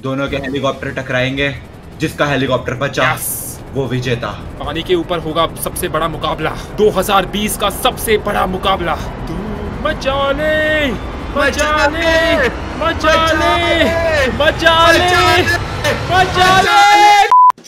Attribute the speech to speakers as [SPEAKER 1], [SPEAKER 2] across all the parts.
[SPEAKER 1] दोनों के हेलीकॉप्टर टकराएंगे, जिसका हेलीकॉप्टर बचा वो विजेता।
[SPEAKER 2] पानी के ऊपर होगा सबसे बड़ा मुकाबला, 2020 का सबसे बड़ा मुकाबला। तू मचा ले, मचा ले, मचा ले, मचा ले, मचा ले।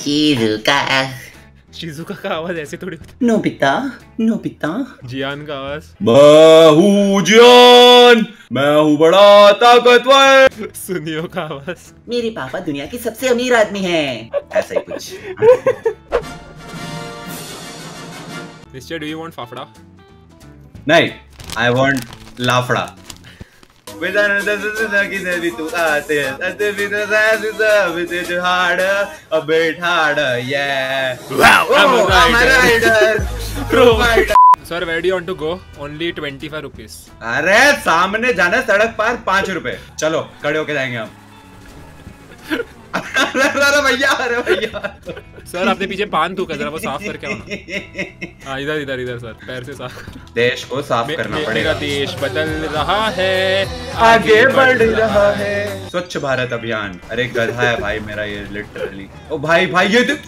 [SPEAKER 2] शिजुका का आवाज ऐसे थोड़ी होता है।
[SPEAKER 3] Nobita, Nobita.
[SPEAKER 2] जियान का आवाज,
[SPEAKER 1] मैं हूँ जियान, मैं हूँ बड़ा ताकतवर।
[SPEAKER 2] सुनियो का आवाज,
[SPEAKER 3] मेरे पापा दुनिया के सबसे अमीर आदमी हैं। ऐसा ही कुछ।
[SPEAKER 2] निश्चय, डू यू वांट फाफड़ा?
[SPEAKER 1] नहीं, I want lafda.
[SPEAKER 2] Sir, where do you want to go? Only 25 rupees.
[SPEAKER 1] अरे सामने जाना, सड़क पार 5 रुपए। चलो खड़े होके जाएंगे हम। अरे भैया, अरे भैया।
[SPEAKER 2] सर आपने पीछे पान थूका, जरा वो साफ करके आओ। हाँ इधर इधर इधर सर, पैर से साफ।
[SPEAKER 1] देश को साफ करना पड़ेगा।
[SPEAKER 2] मेरा देश बदल रहा है,
[SPEAKER 1] आगे बढ़ रहा है। स्वच्छ भारत अभियान। अरे गधा है भाई मेरा ये, लिटरली। ओ भाई भाई ये देख,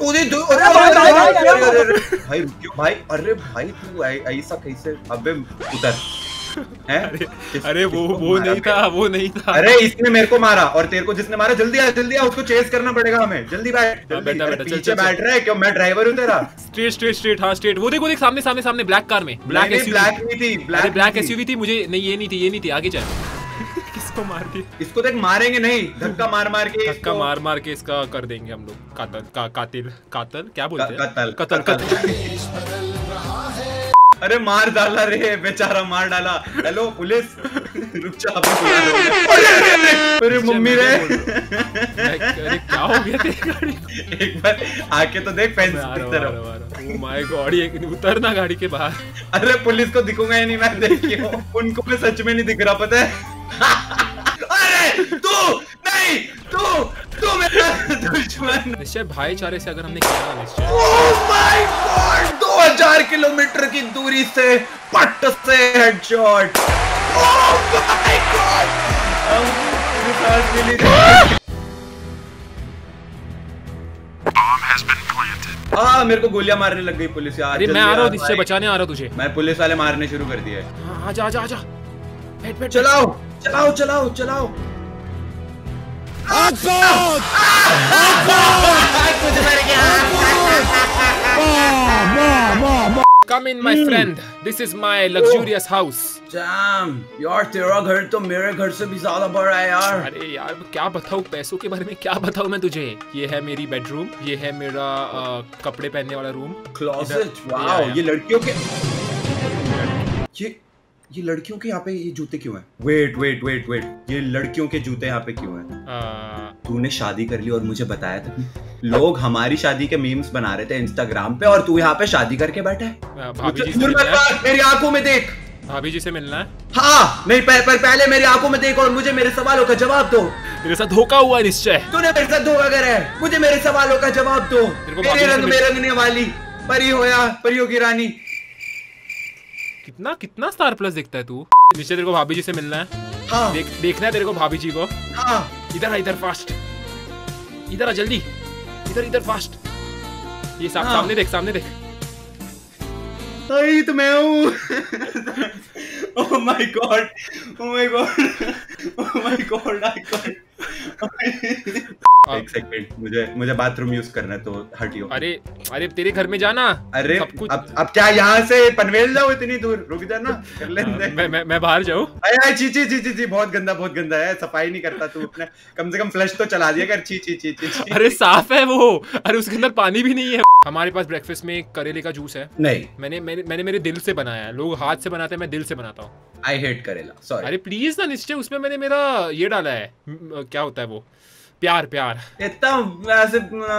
[SPEAKER 1] भाई रुकियो भाई। अरे भाई तू ऐसा कैसे? अबे उतर।
[SPEAKER 2] अरे वो नहीं था, वो नहीं था।
[SPEAKER 1] अरे इसने मेरे को मारा, और तेरे को जिसने मारा, जल्दी आ जल्दी आ, उसको चेस करना पड़ेगा हमें। जल्दी बैठ,
[SPEAKER 2] बेटा
[SPEAKER 1] पीछे बैठ रहा है क्यों? मैं ड्राइवर हूँ तेरा।
[SPEAKER 2] स्ट्रेट स्ट्रेट स्ट्रेट, हाँ स्ट्रेट। वो देख सामने सामने सामने, ब्लैक कार में। ब्लैक
[SPEAKER 1] नहीं थी,
[SPEAKER 2] ब्लैक एसयूवी थी। मुझे नहीं, ये नहीं थी। आगे चल। किसको मार दिया?
[SPEAKER 1] इसको देख, मारेंगे नहीं, धक्का मार मार के,
[SPEAKER 2] धक्का मार मार के इसका कर देंगे हम लोग। कातिल क्या बोलते हैं?
[SPEAKER 1] कत्ल। अरे मार डाला रे बेचारा, मार डाला। हेलो पुलिस, रुक जा। अरे मम्मी रे,
[SPEAKER 2] अरे क्या हो गया तेरी गाड़ी?
[SPEAKER 1] एक बार आके तो देख फेंस की तरफ।
[SPEAKER 2] ओह माय गॉड, ये उतरना गाड़ी के बाहर।
[SPEAKER 1] अरे पुलिस को दिखूंगा ही नहीं मैं, देखियो उनको मैं सच में नहीं दिख रहा, पता है। अरे तू मेरा दुश्मन।
[SPEAKER 2] निश्चय भाईचारे से अगर हमने किया निश्चय।
[SPEAKER 1] ओह माय गॉड, 2000 किलोमीटर की दूरी से पट से हेडशॉट। ओह माय गॉड, मेरे को गोलियां मारने लग गई पुलिस यार।
[SPEAKER 2] अरे मैं आ रहा हूँ, निश्चय बचाने आ रहा हूँ तुझे।
[SPEAKER 1] मैं पुलिस वाले मारने शुरू कर दिए।
[SPEAKER 2] आजा आजा आजा, बैठ।
[SPEAKER 1] चलाओ चलाओ चलाओ चलाओ।
[SPEAKER 2] Come in, my friend. This is my luxurious house.
[SPEAKER 1] Damn, यार तेरा घर तो मेरे घर से भी ज्यादा बड़ा है यार।
[SPEAKER 2] अरे यार क्या बताऊँ पैसों के बारे में, क्या बताऊँ मैं तुझे। ये है मेरी बेडरूम, ये है मेरा कपड़े पहनने वाला रूम,
[SPEAKER 1] क्लोजेट। वाओ, ये लड़कियों के, ये लड़कियों के यहाँ पे ये जूते क्यों हैं? वेट, ये लड़कियों के जूते यहाँ पे क्यों हैं? तूने शादी कर ली और मुझे बताया था। लोग हमारी शादी के मीम्स बना रहे थे इंस्टाग्राम पे, और तू यहाँ पे शादी करके बैठा है।
[SPEAKER 2] भाभी जी से मिलना है।
[SPEAKER 1] मेरी आंखों में देख।
[SPEAKER 2] भाभी जी से मिलना है।
[SPEAKER 1] हाँ, नहीं पहले मेरी आंखों में देख और मुझे मेरे सवालों का जवाब दो।
[SPEAKER 2] तेरे साथ धोखा हुआ है निश्चय।
[SPEAKER 1] तूने मेरे साथ धोखा करा है, मुझे मेरे सवालों का जवाब दो। मेरे रंग में रंगने वाली परी हो या परियों की रानी।
[SPEAKER 2] कितना स्टार प्लस दिखता है तू। निश्चय तेरे को भाभी जी से मिलना है।
[SPEAKER 1] हाँ।
[SPEAKER 2] देखना है तेरे को भाभी जी को।
[SPEAKER 1] हाँ।
[SPEAKER 2] इधर फास्ट, इधर आ जल्दी, इधर फास्ट। ये सामने देख।
[SPEAKER 1] अरे तो मैं हूँ। ओह माय गॉड, एक सेकंड, मुझे बाथरूम यूज करना है, तो हटियो।
[SPEAKER 2] अरे तेरे घर में जाना।
[SPEAKER 1] अरे अब क्या यहाँ से पनवेल जाओ इतनी दूर? रुक जाना, कर लेंगे।
[SPEAKER 2] मैं बाहर जाऊँ?
[SPEAKER 1] अरे ची, बहुत गंदा है। सफाई नहीं करता तू अपने, कम से कम फ्लश तो चला दिया कर। ची।
[SPEAKER 2] अरे साफ है वो। अरे उसके अंदर पानी भी नहीं है। हमारे पास ब्रेकफास्ट में करेले का जूस है।
[SPEAKER 1] नहीं,
[SPEAKER 2] मैंने मेरे दिल से बनाया है। लोग हाथ से बनाते हैं, मैं दिल से बनाता हूँ।
[SPEAKER 1] I hate karela, sorry.
[SPEAKER 2] अरे प्लीज ना निश्चय, उसमें मैंने मेरा ये डाला है, क्या होता है वो, प्यार।
[SPEAKER 1] इतना वैसे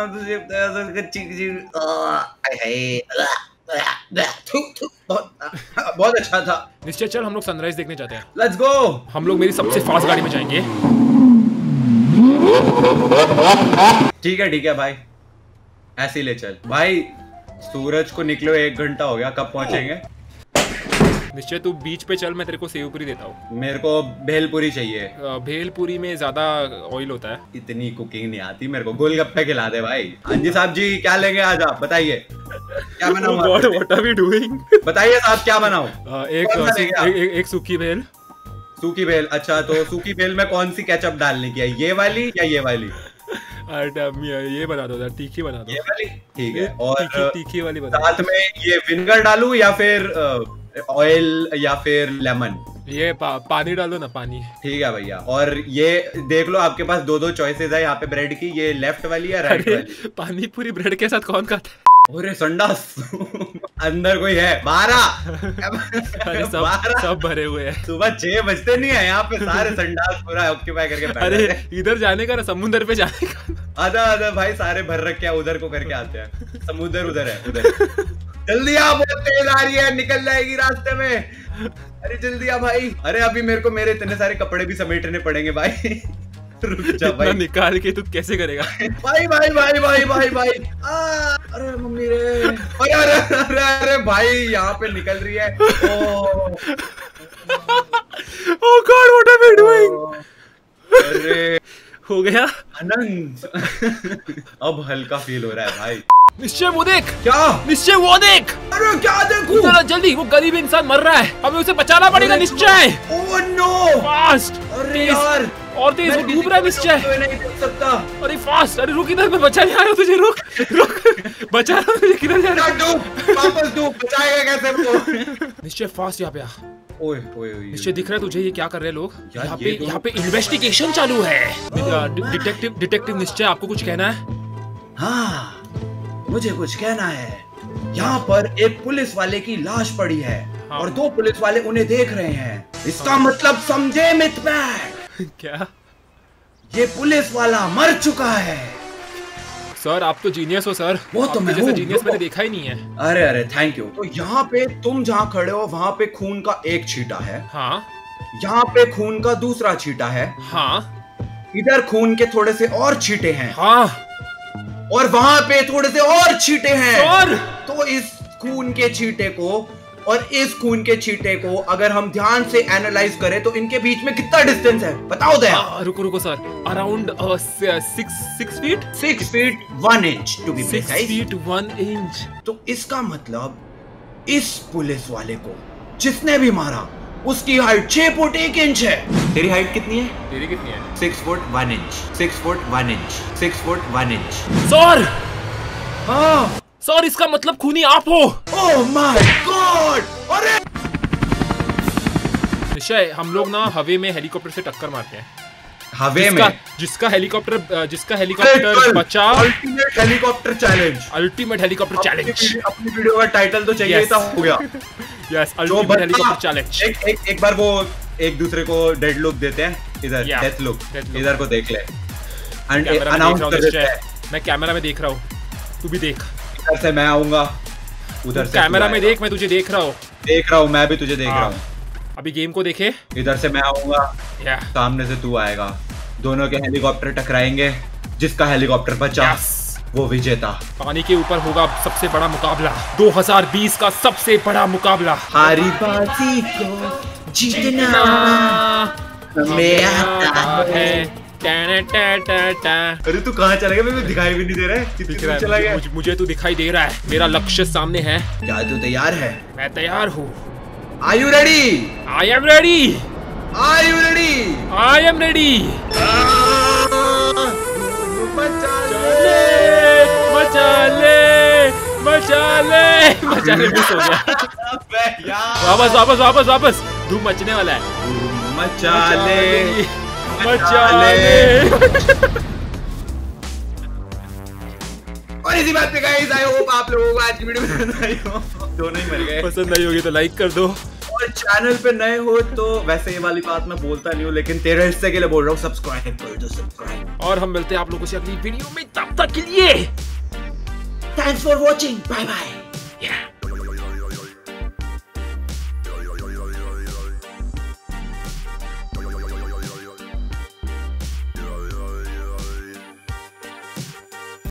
[SPEAKER 1] बहुत अच्छा था।
[SPEAKER 2] निश्चय चल हम लोग सनराइज देखने जाते हैं।
[SPEAKER 1] Let's go.
[SPEAKER 2] हम लोग मेरी सबसे फास्ट गाड़ी में जाएंगे।
[SPEAKER 1] ठीक है भाई, ऐसे ही ले चल भाई। सूरज को निकलो 1 घंटा हो गया, कब पहुंचेंगे?
[SPEAKER 2] निश्चय तू बीच पे चल, मैं तेरे को सेव पूरी देता हूँ।
[SPEAKER 1] मेरे को भेलपुरी चाहिए।
[SPEAKER 2] भेलपुरी में ज्यादा ऑयल होता है।
[SPEAKER 1] इतनी कुकिंग नहीं आती मेरे को, गोलगप्पे खिला दे भाई। हाँ जी साहब जी, क्या लेंगे आज आप बताइए, क्या बनाऊं?
[SPEAKER 2] What are we doing?
[SPEAKER 1] बताइए साहब क्या बनाऊं?
[SPEAKER 2] एक सूखी भेल।
[SPEAKER 1] सूखी भेल, अच्छा तो सूखी भेल में कौन सी केचप डालने की है, ये वाली या ये वाली?
[SPEAKER 2] ये बना दो, तीखी बना दो।
[SPEAKER 1] ये वाली ठीक है। और
[SPEAKER 2] तीखी वाली बना।
[SPEAKER 1] साथ में ये विनेगर डालूं या फिर ऑयल या फिर लेमन?
[SPEAKER 2] ये पानी डालो ना, पानी।
[SPEAKER 1] ठीक है भैया। और ये देख लो आपके पास दो चॉइसेस है यहाँ पे ब्रेड की, ये लेफ्ट वाली या राइट वाली?
[SPEAKER 2] पानी पूरी ब्रेड के साथ कौन खाता है?
[SPEAKER 1] अरे संडास अंदर कोई है, 12
[SPEAKER 2] सब भरे हुए हैं।
[SPEAKER 1] सुबह 6 बजते नहीं है यहाँ पे, सारे संडास पूरा ऑक्यूपाई करके बैठे।
[SPEAKER 2] अरे इधर जाने का ना, समुद्र पे जाने का।
[SPEAKER 1] आधा भाई सारे भर रखे हैं, उधर को करके आते हैं। समुद्र उधर है, उधर। जल्दी आ, बहुत तेज आ रही है, निकल जाएगी रास्ते में। अरे जल्दी आ भाई। अरे अभी मेरे को मेरे इतने सारे कपड़े भी समेटने पड़ेंगे भाई। रुक जा भाई।
[SPEAKER 2] निकाल के तू कैसे करेगा?
[SPEAKER 1] भाई भाई भाई भाई भाई भाई। अरे मम्मी रे, अरे अरे अरे अरे भाई यहाँ पे निकल रही है।
[SPEAKER 2] Oh God, what am I doing?
[SPEAKER 1] अरे
[SPEAKER 2] हो गया
[SPEAKER 1] अनंत। अब हल्का फील हो रहा है भाई।
[SPEAKER 2] निश्चय वो देख।
[SPEAKER 1] क्या?
[SPEAKER 2] निश्चय वो देख।
[SPEAKER 1] अरे क्या देखूं?
[SPEAKER 2] चलो जल्दी, वो गरीब इंसान मर रहा है, हमें उसे बचाना पड़ेगा। निश्चय
[SPEAKER 1] ओह नो,
[SPEAKER 2] फास्ट।
[SPEAKER 1] अरे यार
[SPEAKER 2] और तेज, वो डूब रहा है निश्चय।
[SPEAKER 1] नहीं देख सकता।
[SPEAKER 2] अरे फास्ट, अरे रुक इधर, मैं बचाने आ रहा हूँ तुझे। रुक रुक, बचा रहा हूँ तुझे। किधर जा रहा है?
[SPEAKER 1] वापस डूब, बचाएगा कैसे वो?
[SPEAKER 2] निश्चय फास्ट यहाँ पे आ।
[SPEAKER 1] ओए ओए ओए,
[SPEAKER 2] निश्चय दिख रहा है तुझे ये क्या कर रहे हैं लोग? यहाँ पे
[SPEAKER 1] तो
[SPEAKER 2] इन्वेस्टिगेशन चालू है। डिटेक्टिव निश्चय, आपको कुछ कहना है?
[SPEAKER 1] हाँ, मुझे कुछ कहना है। यहाँ पर एक पुलिस वाले की लाश पड़ी है। हाँ। और 2 पुलिस वाले उन्हें देख रहे हैं। इसका
[SPEAKER 2] हाँ।
[SPEAKER 1] मतलब समझे मितबैग?
[SPEAKER 2] क्या?
[SPEAKER 1] ये पुलिस वाला मर चुका है।
[SPEAKER 2] सर आप तो जीनियस हो सर।
[SPEAKER 1] वो तो मैं
[SPEAKER 2] जैसा जीनियस मैंने देखा ही नहीं है।
[SPEAKER 1] अरे अरे थैंक यू। तो यहाँ पे तुम जहाँ खड़े हो वहाँ पे खून का एक छींटा है।
[SPEAKER 2] हाँ।
[SPEAKER 1] यहाँ पे खून का दूसरा छींटा है।
[SPEAKER 2] हाँ।
[SPEAKER 1] इधर खून के थोड़े से और छींटे हैं।
[SPEAKER 2] हाँ।
[SPEAKER 1] और वहां पे थोड़े से और छींटे हैं।
[SPEAKER 2] और
[SPEAKER 1] तो इस खून के छींटे को और इस खून के छींटे को अगर हम ध्यान से एनालाइज करें तो इनके बीच में कितना डिस्टेंस है बताओ दया?
[SPEAKER 2] रुको sir, around 6 feet
[SPEAKER 1] 6 feet 1 inch to be precise.
[SPEAKER 2] 6 feet 1 inch.
[SPEAKER 1] तो इसका मतलब इस पुलिस वाले को जिसने भी मारा उसकी हाइट 6 फुट 1 इंच है। तेरी हाइट कितनी है?
[SPEAKER 2] तेरी कितनी है?
[SPEAKER 1] 6 foot 1 inch. 6 foot 1 inch. 6 foot 1 inch.
[SPEAKER 2] Sir!
[SPEAKER 1] हाँ
[SPEAKER 2] सर, इसका मतलब खूनी आप हो।
[SPEAKER 1] Oh my god! अरे
[SPEAKER 2] निश्चय, हम लोग ना हवे में हेलीकॉप्टर से टक्कर मारते हैं।
[SPEAKER 1] हवे में?
[SPEAKER 2] जिसका हेलीकॉप्टर बचा।
[SPEAKER 1] Ultimate helicopter challenge.
[SPEAKER 2] Ultimate helicopter challenge.
[SPEAKER 1] अपनी वीडियो का टाइटल तो चाहिए था, हो गया।
[SPEAKER 2] Yes, ultimate helicopter challenge.
[SPEAKER 1] एक बार वो एक दूसरे को डेड लुक देते हैं। इधर डेथ लुक, इधर को देख ले। एंड अनाउंस कर देते हैं।
[SPEAKER 2] मैं कैमरा में देख रहा हूँ, तू भी देख।
[SPEAKER 1] इधर से मैं आऊंगा, उधर से
[SPEAKER 2] कैमरा में देख, मैं तुझे देख रहा हूँ।
[SPEAKER 1] देख रहा हूँ, मैं भी तुझे देख रहा हूँ।
[SPEAKER 2] अभी गेम को देखे।
[SPEAKER 1] इधर से मैं आऊंगा, सामने से तू आएगा, दोनों के हेलीकॉप्टर टकराएंगे। जिसका हेलीकॉप्टर बचा वो विजेता।
[SPEAKER 2] पानी के ऊपर होगा सबसे बड़ा मुकाबला, 2020 का सबसे बड़ा मुकाबला।
[SPEAKER 1] हारी बाजी को जीतना हमें आता है। अरे तू कहाँ चला गया? मेरे को दिखाई भी नहीं दे रहा है। कितना चला गया?
[SPEAKER 2] मुझे तो दिखाई दे रहा है, मेरा लक्ष्य सामने है।
[SPEAKER 1] क्या तू तैयार है?
[SPEAKER 2] मैं तैयार हूँ।
[SPEAKER 1] Are you ready?
[SPEAKER 2] I am ready.
[SPEAKER 1] Are you ready?
[SPEAKER 2] I am ready. मचाले मिस हो गया। वापस धूम मचने वाला है।
[SPEAKER 1] मचाले। और इसी बात पे गाइस, आई होप आप लोगों को आज की वीडियो पसंद आई हो। दोनों ही मर गए।
[SPEAKER 2] पसंद आई होगी तो लाइक कर दो,
[SPEAKER 1] और चैनल पे नए हो तो वैसे ये वाली बात मैं बोलता नहीं हूँ, लेकिन तेरे हिस्से के लिए बोल रहा हूँ, सब्सक्राइब कर दो, सब्सक्राइब।
[SPEAKER 2] और हम मिलते हैं आप लोगों से अगली वीडियो में, तब तक के लिए
[SPEAKER 3] thanks for watching, bye bye.